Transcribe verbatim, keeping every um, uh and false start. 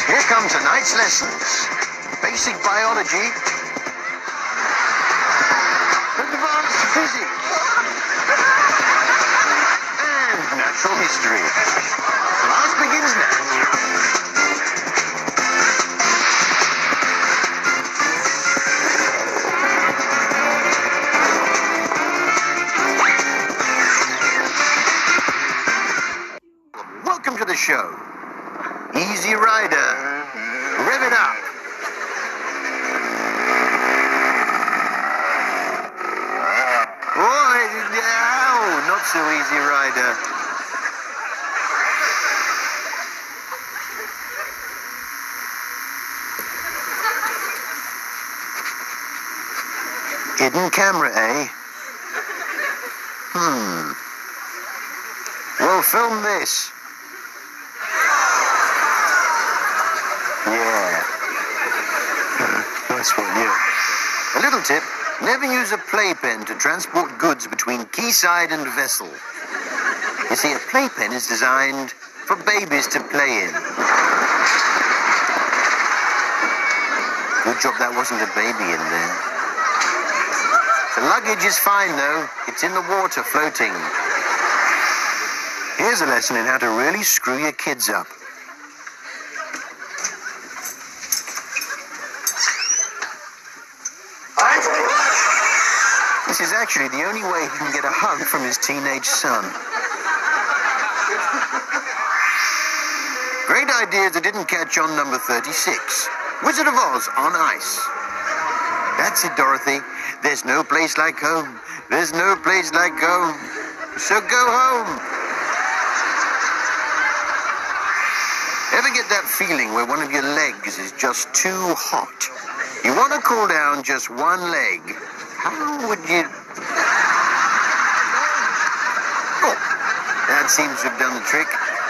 Here come tonight's lessons. Basic biology, advanced physics, and natural history. Class begins now. Welcome to the show. Easy Rider. Rev it up. Oh, no, not so easy, Rider. Hidden camera, eh? Hmm. Well, film this. Yeah. Nice one, yeah. A little tip. Never use a playpen to transport goods between quayside and vessel. You see, a playpen is designed for babies to play in. Good job that wasn't a baby in there. The luggage is fine, though. It's in the water floating. Here's a lesson in how to really screw your kids up. This is actually the only way he can get a hug from his teenage son. Great ideas that didn't catch on number thirty-six. Wizard of Oz on ice. That's it, Dorothy. There's no place like home. There's no place like home. So go home. Ever get that feeling where one of your legs is just too hot? You want to cool down just one leg. How would you... Oh, that seems to have done the trick.